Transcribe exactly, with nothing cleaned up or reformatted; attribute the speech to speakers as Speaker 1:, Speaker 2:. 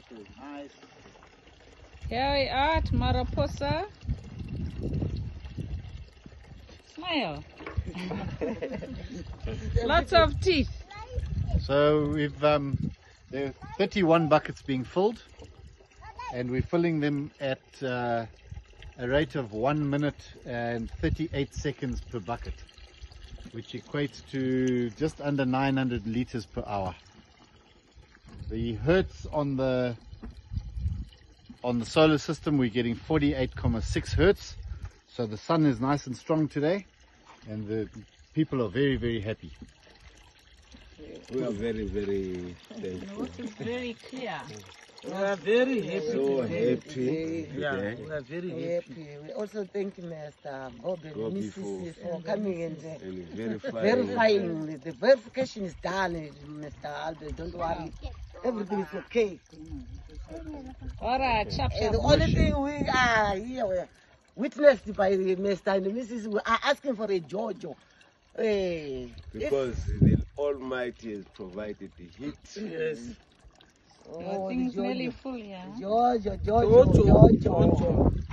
Speaker 1: water is nice.
Speaker 2: Here we are at Maraposa. Smile. Lots of teeth.
Speaker 1: So we've um, there are thirty-one buckets being filled, and we're filling them at uh, a rate of one minute and thirty-eight seconds per bucket, which equates to just under nine hundred liters per hour. The hertz on the on the solar system, we're getting forty-eight point six hertz, so the sun is nice and strong today, and the people are very, very happy.
Speaker 3: We are very, very thankful.
Speaker 2: It's very clear.
Speaker 4: We are very happy.
Speaker 3: So
Speaker 4: today.
Speaker 3: happy.
Speaker 4: Yeah,
Speaker 3: today.
Speaker 4: we are very
Speaker 5: Happy.
Speaker 4: happy.
Speaker 5: We also thank Mister Bob and
Speaker 3: Bobby
Speaker 5: Missus
Speaker 3: for-
Speaker 5: for coming and uh,
Speaker 3: And verifying.
Speaker 5: verifying. The verification is done, Mister Albert. Don't worry. Everything is okay.
Speaker 2: Alright, chop
Speaker 5: Uh,
Speaker 2: chop.
Speaker 5: the only thing we are here we are witnessed by Mister and Missus we are asking for a Jojo. Hey,
Speaker 3: Because the Almighty has provided the heat.
Speaker 4: Yes.
Speaker 5: oh,
Speaker 2: Your thing's
Speaker 5: the Jojo.
Speaker 2: nearly full, yeah?
Speaker 5: Jojo, Jojo,
Speaker 4: Jojo,
Speaker 5: Jojo.
Speaker 4: Jojo.